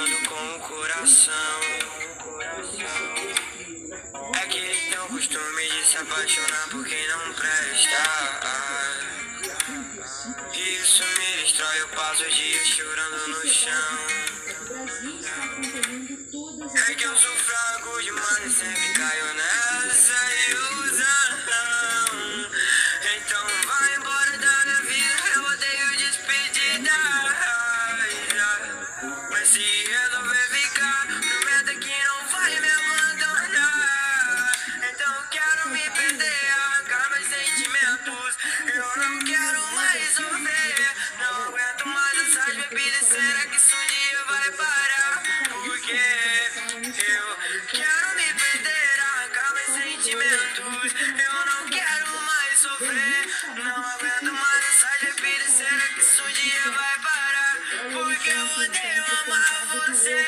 brigando com o coração. É que ele tem o costume de se apaixonar por quem não presta. Isso me destrói, eu passo o dia chorando no chão. É que eu sou fraco demais e sempre caio nessa ilusão. Então vai embora da minha vida, eu odeio despedida. Mas se resolver ficar, prometa que não vai me abandonar. Então quero me perder, arrancar meus sentimentos. Eu não quero mais sofrer, não aguento mais essas bebidas. Será que isso um dia vai parar? Porque eu quero me perder, arrancar meus sentimentos. Eu não quero mais sofrer, não aguento mais essas bebidas. Será que isso um dia vai parar? Porque eu odeio amar você.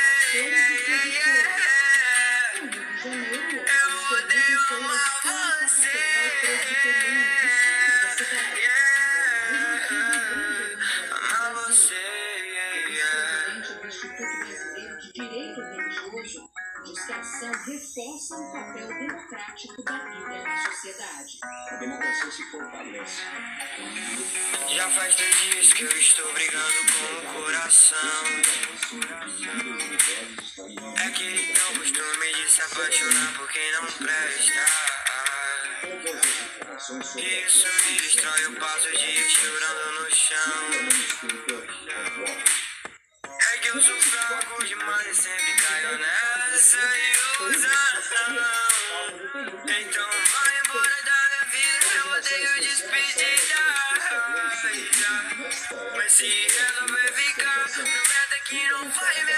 Eu odeio amar você. Amar você. O Instituto Brasileiro de Direito Religioso diz que a ação reforça o papel democrático da Bíblia na sociedade. A democracia se fortalece. Já faz 3 dias que eu estou brigando com o coração. É que ele tem o costume de se apaixonar por quem não presta. Isso me destrói, eu passo o dia chorando no chão. É que eu sou fraco demais e sempre caio nessa ilusão. Então vai embora da minha vida, eu odeio despedida. Mas se resolver ficar, prometa que não vai me